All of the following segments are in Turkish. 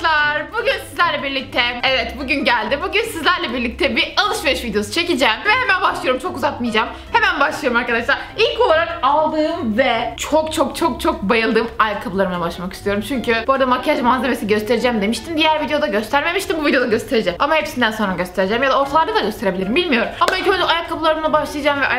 arkadaşlar, bugün sizlerle birlikte, evet bugün geldi, bugün sizlerle birlikte bir alışveriş videosu çekeceğim ve hemen başlıyorum, çok uzatmayacağım, hemen başlıyorum arkadaşlar. İlk olarak aldığım ve çok bayıldığım ayakkabılarıma başlamak istiyorum. Çünkü bu arada makyaj malzemesi göstereceğim demiştim, diğer videoda göstermemiştim, bu videoda göstereceğim ama hepsinden sonra göstereceğim ya da ortalarda da gösterebilirim, bilmiyorum. Ama ilk önce ayakkabılarımla başlayacağım ve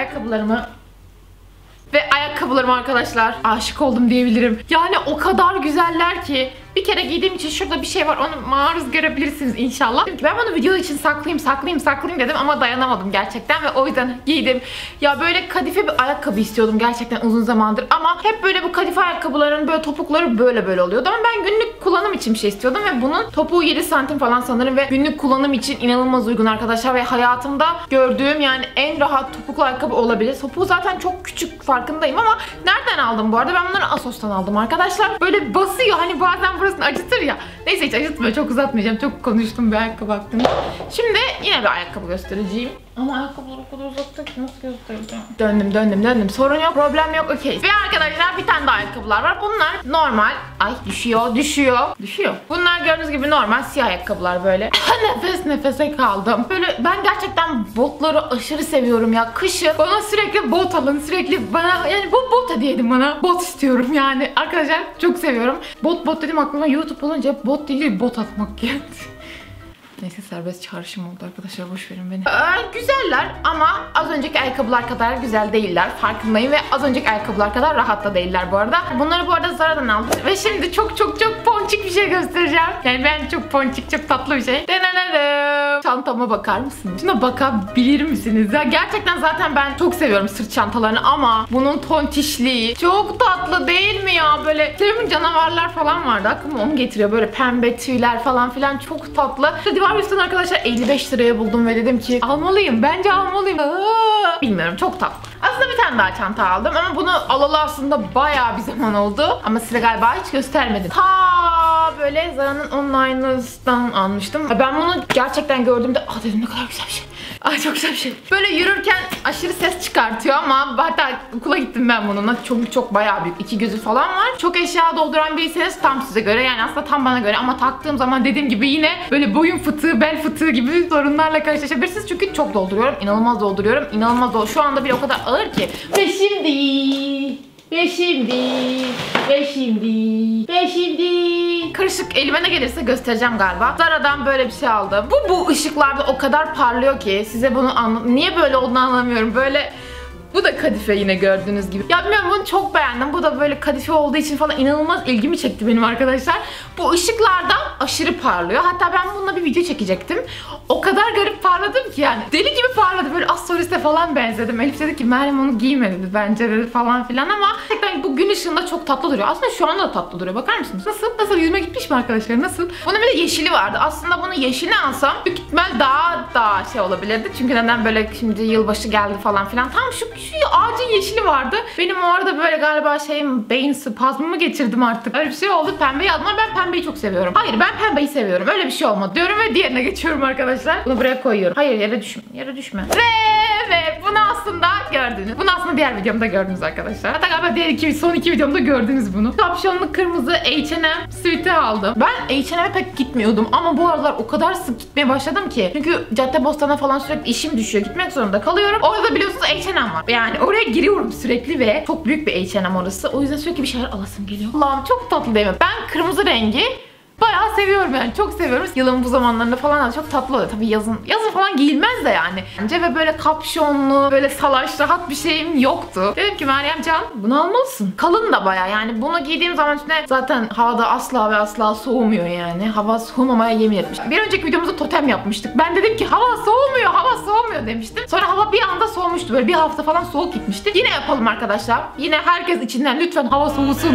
ayakkabılarıma arkadaşlar aşık oldum diyebilirim. Yani o kadar güzeller ki bir kere giydiğim için şurada bir şey var, onu maruz görebilirsiniz inşallah. Çünkü ben bunu video için saklayayım dedim ama dayanamadım gerçekten ve o yüzden giydim. Ya böyle kadife bir ayakkabı istiyordum gerçekten uzun zamandır ama hep böyle bu kadife ayakkabıların böyle topukları böyle oluyordu ama ben günlük kullanım için bir şey istiyordum ve bunun topuğu 7 santim falan sanırım ve günlük kullanım için inanılmaz uygun arkadaşlar ve hayatımda gördüğüm yani en rahat topuklu ayakkabı olabilir. Topuğu zaten çok küçük, farkındayım ama nereden aldım bu arada? Ben bunları Asos'tan aldım arkadaşlar. Böyle basıyor, hani bazen burasını acıtır ya. Neyse hiç acıtmıyor, çok uzatmayacağım. Çok konuştum bir ayakkabı hakkında. Şimdi yine bir ayakkabı göstereceğim. Ama ayakkabıları o kadar uzattı ki nasıl göstereceğim? Döndüm. Sorun yok, problem yok, okey. Ve arkadaşlar bir tane daha ayakkabılar var. Bunlar normal. Ay düşüyor. Bunlar gördüğünüz gibi normal siyah ayakkabılar böyle. Nefese kaldım. Böyle ben gerçekten botları aşırı seviyorum ya. Kışı bana sürekli bot alın. Sürekli bana yani bot hediye edin bana. Bot istiyorum yani. Arkadaşlar çok seviyorum. Bot dedim aklıma YouTube olunca hep bot değil bot atmak geldi. Neyse serbest çağrışım oldu arkadaşlar, boş verin beni. Güzeller ama az önceki ayakkabılar kadar güzel değiller, farkındayım ve az önceki ayakkabılar kadar rahat da değiller bu arada. Bunları bu arada Zara'dan aldım ve şimdi çok ponçik bir şey göstereceğim. Yani ben çok ponçik, çok tatlı bir şey. Çantama bakar mısınız? Şuna bakabilir misiniz? Ya gerçekten zaten ben çok seviyorum sırt çantalarını ama bunun tontişliği çok tatlı değil mi ya? Böyle sevimli canavarlar falan vardı, aklıma onu getiriyor. Böyle pembe tüyler falan filan, çok tatlı. Divar üstünden arkadaşlar 55 liraya buldum ve dedim ki almalıyım, bence almalıyım. Bilmiyorum, çok tatlı. Aslında bir tane daha çanta aldım ama bunu alalı aslında bayağı bir zaman oldu. Ama size galiba hiç göstermedim. Böyle Zara'nın online'dan almıştım. Ben bunu gerçekten gördüğümde dedim ne kadar güzel bir şey. Çok güzel bir şey. Böyle yürürken aşırı ses çıkartıyor ama hatta okula gittim ben bununla. Çok bayağı büyük. 2 gözü falan var. Çok eşya dolduran biriyseniz tam size göre, yani aslında tam bana göre ama taktığım zaman dediğim gibi yine böyle boyun fıtığı, bel fıtığı gibi sorunlarla karşılaşabilirsiniz. Çünkü çok dolduruyorum. İnanılmaz dolduruyorum. Şu anda bile o kadar ağır ki. Ve şimdi karışık, elime ne gelirse göstereceğim galiba. Zara'dan böyle bir şey aldım. Bu ışıklarda o kadar parlıyor ki size bunu niye böyle olduğunu anlamıyorum. Böyle bu da kadife yine gördüğünüz gibi. Ya bilmiyorum, bunu çok beğendim. Bu da böyle kadife olduğu için falan inanılmaz ilgimi çekti benim arkadaşlar. Bu ışıklarda aşırı parlıyor. Hatta ben bununla bir video çekecektim. O kadar garip parladım ki yani. Deli gibi parladı. Böyle astroliste falan benzedim. Elif dedi ki Meryem onu giyme dedi bence dedi falan filan ama gerçekten bu gün ışığında çok tatlı duruyor. Aslında şu anda da tatlı duruyor. Bakar mısınız? Nasıl yüzüme gitmiş mi arkadaşlar? Nasıl? Bunun bir de yeşili vardı. Aslında bunu yeşilini alsam büyük ihtimal daha şey olabilirdi. Çünkü neden böyle şimdi yılbaşı geldi falan filan. Tam şu ağacın yeşili vardı. Benim o arada böyle galiba beyin spazmımı geçirdim artık. Öyle bir şey oldu. Pembeyi aldım ama ben pembeyi çok seviyorum. Hayır, ben pembeyi seviyorum. Öyle bir şey olmadı diyorum ve diğerine geçiyorum arkadaşlar. Bunu buraya koyuyorum. Hayır, yere düşme. Ve bunu aslında gördünüz. Bunu aslında diğer videomda gördünüz arkadaşlar. Hatta galiba son iki videomda gördünüz bunu. Kapşonlu kırmızı H&M sweat'i aldım. Ben H&M'e pek gitmiyordum ama bu aralar o kadar sık gitmeye başladım ki. Çünkü Caddebostan'a falan sürekli işim düşüyor. Gitmek zorunda kalıyorum. Orada biliyorsunuz H&M var. Yani oraya giriyorum sürekli ve çok büyük bir H&M orası. O yüzden sürekli bir şeyler alasım geliyor. Allah'ım çok tatlı değil mi? Ben kırmızı rengi bayağı seviyorum yani, çok seviyorum. Yılın bu zamanlarında falan da çok tatlı oluyor. Tabii yazın falan giyilmez de yani. Bence ve böyle kapşonlu, böyle salaş, rahat bir şeyim yoktu. Dedim ki Meryem Can bunu almalısın. Kalın da bayağı yani, bunu giydiğim zaman üstüne zaten havada asla soğumuyor yani. Hava soğumamaya yemin etmiş. Bir önceki videomuzda totem yapmıştık. Ben dedim ki hava soğumuyor demiştim. Sonra hava bir anda soğumuştu. Böyle bir hafta falan soğuk gitmişti. Yine yapalım arkadaşlar. Yine herkes içinden lütfen hava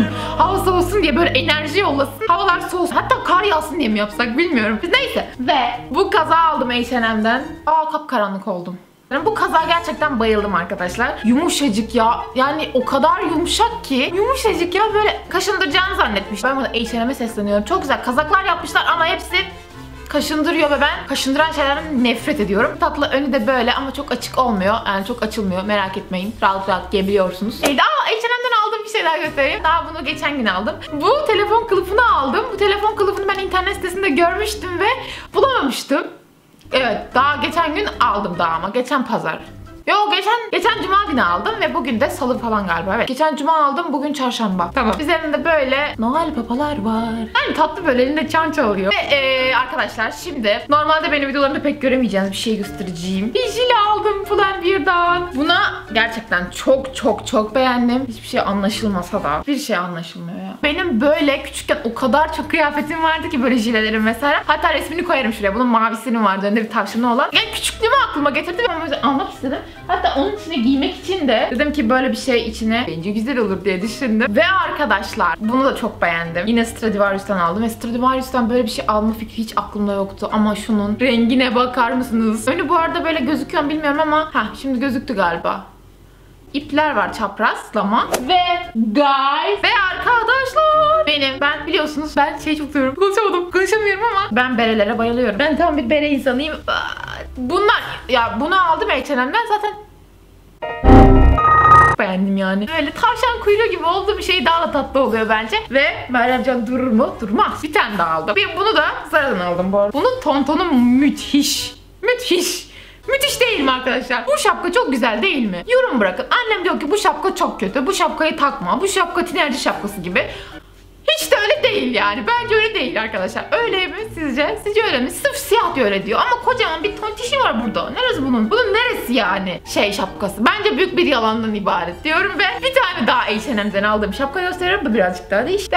soğusun diye böyle enerji yollasın. Havalar soğusun. Hatta kar yağsın diye mi yapsak bilmiyorum. Neyse. Ve bu kaza aldım H&M'den. Kapkaranlık oldum. Bu kaza gerçekten bayıldım arkadaşlar. Yumuşacık ya. Yani o kadar yumuşak ki. Yumuşacık ya, böyle kaşındıracağını zannetmiş. Ben burada H&M'e sesleniyorum. Çok güzel kazaklar yapmışlar ama hepsi kaşındırıyor ve ben kaşındıran şeylerden nefret ediyorum. Tatlı önü de böyle ama çok açık olmuyor. Yani çok açılmıyor. Merak etmeyin. Rahat rahat yiyebiliyorsunuz. H&M'den aldığım bir şey daha göstereyim. Daha bunu geçen gün aldım. Bu telefon kılıfını aldım. Bu telefon kılıfını ben internet sitesinde görmüştüm ve bulamamıştım. Evet, daha geçen gün aldım daha ama. Geçen pazar. Yo, geçen cuma günü aldım ve bugün de salı falan galiba. Evet. Geçen cuma aldım, bugün çarşamba. Tamam. Üzerinde böyle Noel papalar var. Yani tatlı, böyle elinde çan çalıyor. Ve arkadaşlar şimdi normalde benim videolarımda pek göremeyeceğiniz bir şey göstereceğim. Bir jile aldım Pull&Bear'dan. Buna gerçekten çok beğendim. Hiçbir şey anlaşılmasa da. Bir şey anlaşılmıyor ya. Benim böyle küçükken o kadar çok kıyafetim vardı ki böyle jilelerim mesela. Hatta resmini koyarım şuraya. Bunun mavisinin vardı. Önünde bir tavşanı olan. Yani küçüklüğümü aklıma getirdi ve onu almak istedim. Hatta onun içine giymek için de dedim ki böyle bir şey içine bence güzel olur diye düşündüm. Ve arkadaşlar bunu da çok beğendim. Yine Stradivarius'tan aldım ve Stradivarius'tan böyle bir şey alma fikri hiç aklımda yoktu. Ama şunun rengine bakar mısınız? Önü bu arada böyle gözüküyor mu bilmiyorum ama şimdi gözüktü galiba. İpler var çaprazlama ve guys ve arkadaşlar ben biliyorsunuz ben çok seviyorum. Konuşamıyorum ama ben berelere bayılıyorum. Ben tam bir bere insanıyım. Bunlar ya, bunu aldım H&M'den zaten beğendim yani. Böyle tavşan kuyruğu gibi olduğu bir şey daha da tatlı oluyor bence. Ve Meryemcan durur mu? Durmaz. Bir tane daha aldım. Bunu da Zara'dan aldım bu arada. Bunun tontonu müthiş. Müthiş değil mi arkadaşlar? Bu şapka çok güzel değil mi? Yorum bırakın. Annem diyor ki bu şapka çok kötü. Bu şapkayı takma. Bu şapka tinerci şapkası gibi. Hiç de öyle değil yani. Bence öyle değil arkadaşlar. Öyle mi sizce? Sizce öyle mi? Sırf siyah diye öyle diyor. Ama kocaman bir tontişi var burada. Neresi bunun? Bunun neresi yani? Şapkası. Bence büyük bir yalandan ibaret diyorum ve bir tane daha H&M'den aldığım şapka gösteriyorum. Bu birazcık daha değişik.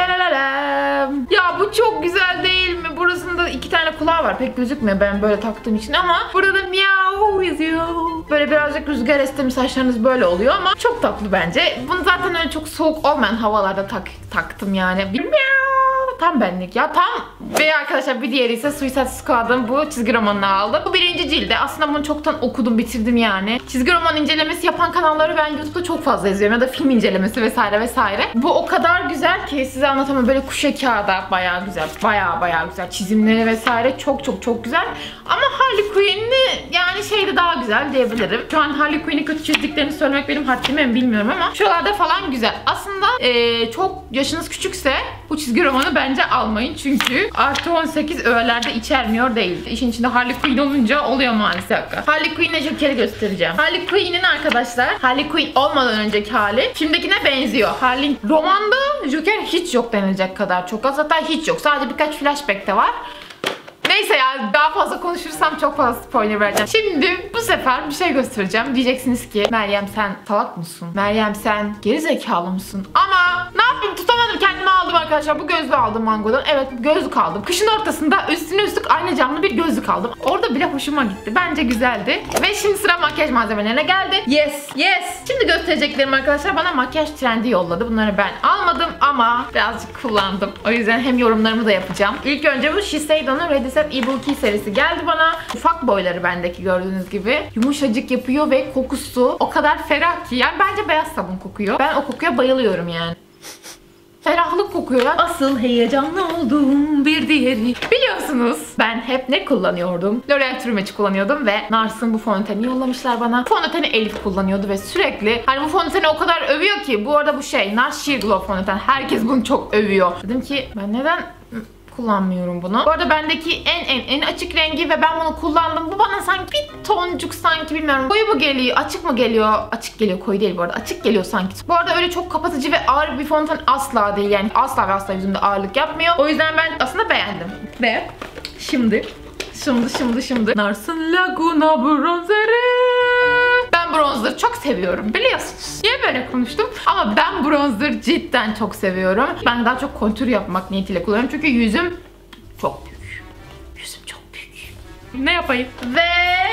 Ya bu çok güzel değil mi? Burasında 2 tane kulağı var. Pek gözükmüyor ben böyle taktığım için ama burada da miau yazıyor. Böyle birazcık rüzgar esti saçlarınız böyle oluyor ama çok tatlı bence. Bunu zaten öyle çok soğuk olmayan havalarda taktım yani. Tam benlik ya, tam. Ve arkadaşlar bir diğeri ise Suicide Squad'ın bu çizgi romanını aldım. Bu 1. cildi. Aslında bunu çoktan okudum, bitirdim yani. Çizgi roman incelemesi yapan kanalları ben YouTube'da çok fazla izliyorum ya da film incelemesi vesaire. Bu o kadar güzel ki size anlatamam. Böyle kuşe kağıda bayağı güzel. Bayağı güzel. Çizimleri vesaire çok güzel. Ama Harley Quinn'i yani şeyde daha güzel diyebilirim. Şu an Harley Quinn'i kötü çizdiklerini söylemek benim haddime mi bilmiyorum ama şuralarda falan güzel. Aslında çok yaşınız küçükse bu çizgi romanı bence almayın çünkü artı 18 öğelerde içermiyor değil. İşin içinde Harley Quinn olunca oluyor maalesef. Harley Quinn'e Joker'i göstereceğim. Harley Quinn'in arkadaşlar, Harley Quinn olmadan önceki hali filmdekine benziyor. Harley romanda Joker hiç yok denilecek kadar çok az, hatta hiç yok. Sadece birkaç flashback de var. Neyse ya, daha fazla konuşursam çok fazla spoiler vereceğim. Şimdi bu sefer bir şey göstereceğim. Diyeceksiniz ki Meryem sen salak mısın? Meryem sen geri zekalı mısın? Ama ne yapayım, tutamadım, kendime aldım arkadaşlar. Bu gözlüğü aldım Mango'dan. Evet, gözlük aldım. Kışın ortasında üstüne üstlük aynı camlı bir gözlük aldım. Orada bile hoşuma gitti. Bence güzeldi. Ve şimdi sıra makyaj malzemelerine geldi. Yes. Şimdi göstereceklerim arkadaşlar bana makyaj trendi yolladı. Bunları ben almadım ama birazcık kullandım. O yüzden hem yorumlarımı da yapacağım. İlk önce bu Shiseido'nun Ready Set E-Bulky serisi geldi bana. Ufak boyları bendeki gördüğünüz gibi. Yumuşacık yapıyor ve kokusu o kadar ferah ki. Yani bence beyaz sabun kokuyor. Ben o kokuya bayılıyorum yani. Ferahlık kokuyor ya. Asıl heyecanlı olduğum bir diğeri. Biliyorsunuz ben hep ne kullanıyordum? L'Oreal True Match'i kullanıyordum ve Nars'ın bu fondöteni yollamışlar bana. Fondöteni Elif kullanıyordu ve sürekli hani bu fondöteni o kadar övüyor ki. Bu arada bu Nars Sheer Glow fondöten. Herkes bunu çok övüyor. Dedim ki ben neden kullanmıyorum bunu. Bu arada bendeki en açık rengi ve ben bunu kullandım. Bu bana sanki bir toncuk sanki, bilmiyorum. Koyu mu geliyor? Açık mı geliyor? Açık geliyor, koyu değil bu arada. Açık geliyor sanki. Bu arada öyle çok kapatıcı ve ağır bir fondöten asla değil. Yani asla ve asla yüzümde ağırlık yapmıyor. O yüzden ben aslında beğendim. Ve şimdi Nars'ın Laguna bronzeri. Ben bronzer çok seviyorum biliyorsunuz. Niye böyle konuştum? Ama ben bronzer cidden çok seviyorum. Ben daha çok kontür yapmak niyetiyle kullanıyorum. Çünkü yüzüm çok büyük. Ne yapayım? Ve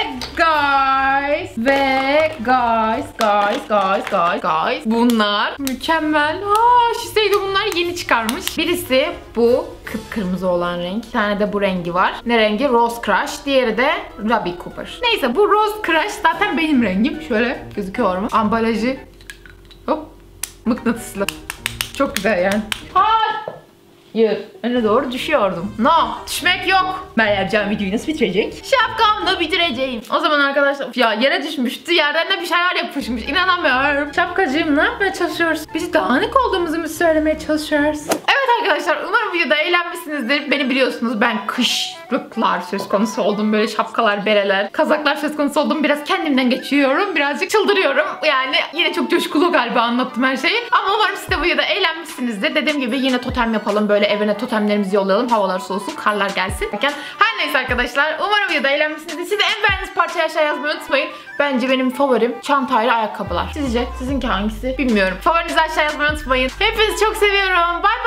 guys. Bunlar mükemmel. Shiseido bunlar yeni çıkarmış. Birisi bu kıpkırmızı olan renk. Bir tane de bu rengi var. Ne rengi? Rose Crush. Diğeri de Ruby Cooper. Neyse, bu Rose Crush zaten benim rengim. Şöyle gözüküyor mu? Ambalajı hop mıknatıslı. Çok güzel yani. öne doğru düşüyordum. No, düşmek yok. Meryem videoyu nasıl bitirecek? Şapkamla bitireceğim. O zaman arkadaşlar ya yere düşmüştü. Yerden de bir şeyler yapışmış. İnanamıyorum. Şapkacığım ne yapmaya çalışıyoruz? Biz dağınık olduğumuzu mu söylemeye çalışıyoruz? Evet arkadaşlar umarım videoda eğlenmişsinizdir. Beni biliyorsunuz ben kışlıklar söz konusu oldum. Böyle şapkalar, bereler, kazaklar söz konusu oldum. Biraz kendimden geçiyorum. Birazcık çıldırıyorum. Yani yine çok coşkulu galiba anlattım her şeyi. Ama umarım siz de bu videoda eğlenmişsinizdir. Dediğim gibi yine totem yapalım. Böyle evine totemlerimizi yollayalım. Havalar soğusun, karlar gelsin. Bakın her neyse arkadaşlar umarım videoda eğlenmişsinizdir. Siz de en beğendiğiniz parçayı aşağı yazmayı unutmayın. Bence benim favorim çantayla ayakkabılar. Sizce? Sizinki hangisi? Bilmiyorum. Favorinizi aşağı yazmayı unutmayın. Hepinizi çok seviyorum. Bay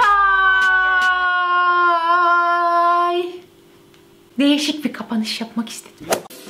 bay. Değişik bir kapanış yapmak istedim.